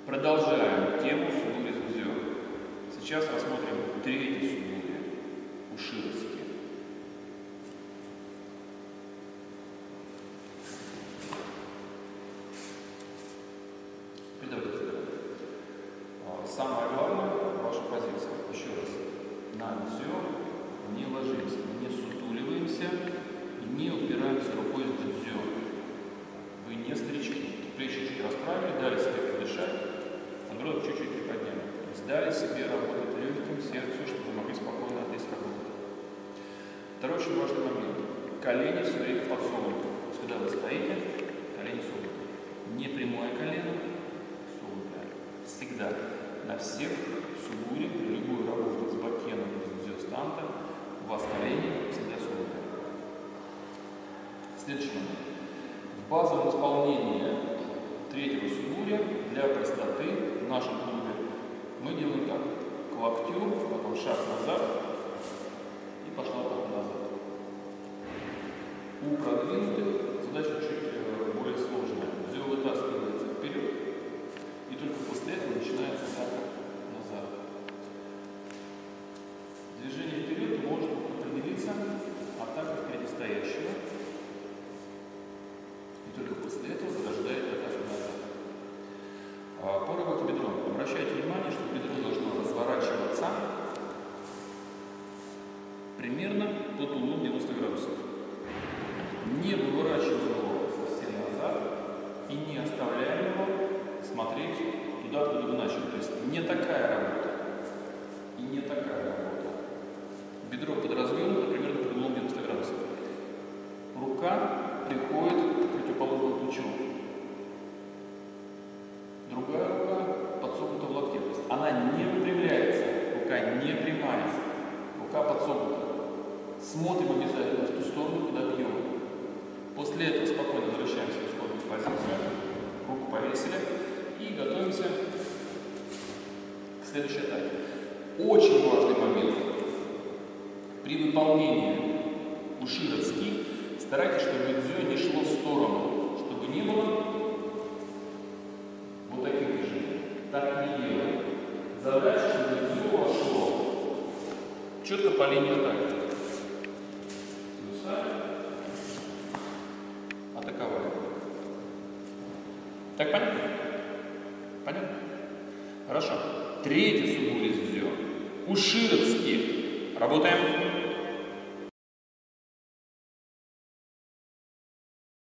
Продолжаем тему сугури с дзё. Сейчас рассмотрим третий сугури, ушировский. Самое главное – ваша позиция. Еще раз. На дзё не ложимся, не сутуливаемся и не упираемся рукой в дзё. Вы не старички. Плечи чуть расправили, дали себе подышать, подбородок чуть-чуть приподняли. Дали себе работать легким сердцу, чтобы вы могли спокойно отлезть работать. Второй очень важный момент. Колени все время подсогнуты. То есть, когда вы стоите, колени согнуты. Не прямое колено, согнутое. Всегда. На всех сугури, при любой работе с бакеном из дзё-станта, у вас колени всегда согнуты. Следующий момент. В базовом исполнении третьего сугури для простоты в нашем клубе мы делаем так. К локтю, потом шаг назад и пошла потом назад. У продвинутых задача чуть более сложная. Дзё вытаскивается вперед и только после этого начинается атака назад. Движение вперед может определиться атака впереди стоящего. И только после этого рождает атаку назад. По работе бедром. Обращайте внимание, что бедро должно разворачиваться примерно под углом 90 градусов. Не выворачиваем его совсем назад и не оставляем его смотреть туда, откуда вы начали. То есть не такая работа и не такая работа. Бедро подразвернуто примерно под углом 90 градусов. Рука приходит к противоположному плечу. Другая рука подсогнута в локте. То есть она не выпрямляется. Рука не прямая. Рука подсогнута. Смотрим обязательно в ту сторону, куда бьем. После этого спокойно возвращаемся в исходную позицию. Руку повесили. И готовимся к следующей атаке. Очень важный момент. При выполнении уширо-цки старайтесь, чтобы дзё не шло в сторону, чтобы не было вот таких движений. Так не делаем. Задача, чтобы дзё вошло четко по линии атаки. Атаковали. Так понятно? Понятно? Хорошо. Третий сугури с дзё. Уширо-цки. Работаем.